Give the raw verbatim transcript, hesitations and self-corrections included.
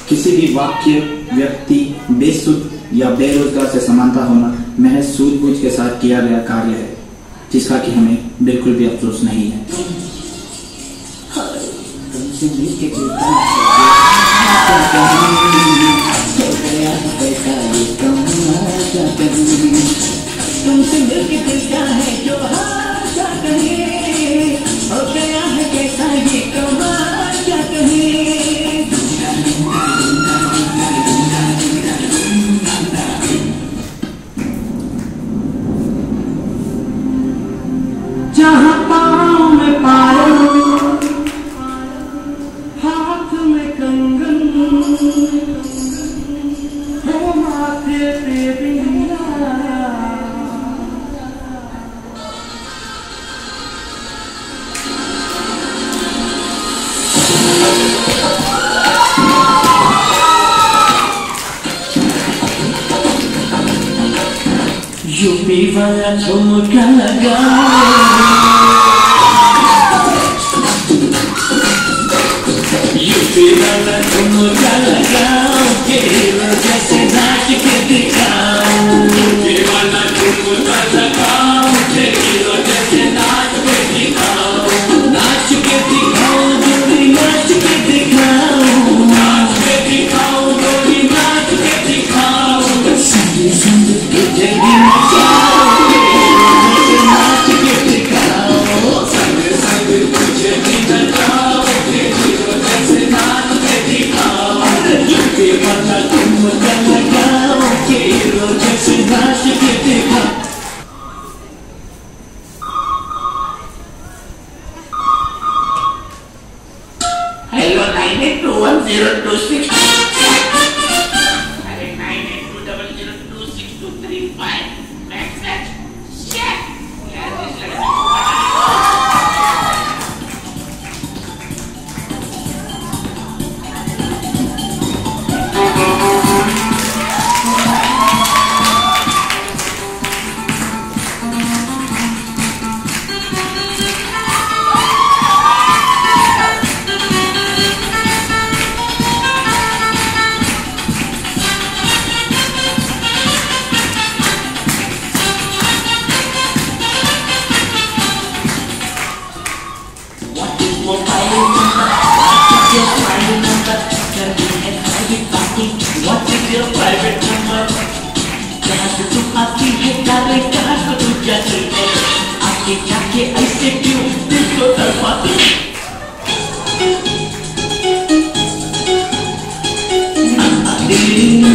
किसी भी वाक्य, व्यक्ति, बेसुध या बेरोजगार से समानता होना महज सूझबूझ के साथ किया गया कार्य है, जिसका कि हमें बिल्कुल भी अफसोस नहीं है। तुमसे मिलके दिलता है जो हाथ कहे, हो गया है कैसा ये कमाल क्या कहे। जहाँ पाँव में पायल, हाथ में कंगन, हो माथे पे बिंदिया, यूपी वाला ठुमका लगा, यूपी वाला ठुमका लगाओ, केरल जैसे नाच के दिखाओ, यूपी वाला ठुमका लगाओ, केरल जैसे नाच के दिखाओ, नाच के दिखाओ जोड़ी, नाच के दिखाओ, नाच के दिखाओ जोड़ी, नाच के दिखाओ, संग संग तुझे भी Hello nine eight two one zero two six. Hello nine eight two zero zero two six two three five. Next next. Shit. What is your private number? जहाँ से तुम आती है तारे कहाँ को तू जाती है, आके जाके ऐसे क्यों दिल को तड़पाती है। दिल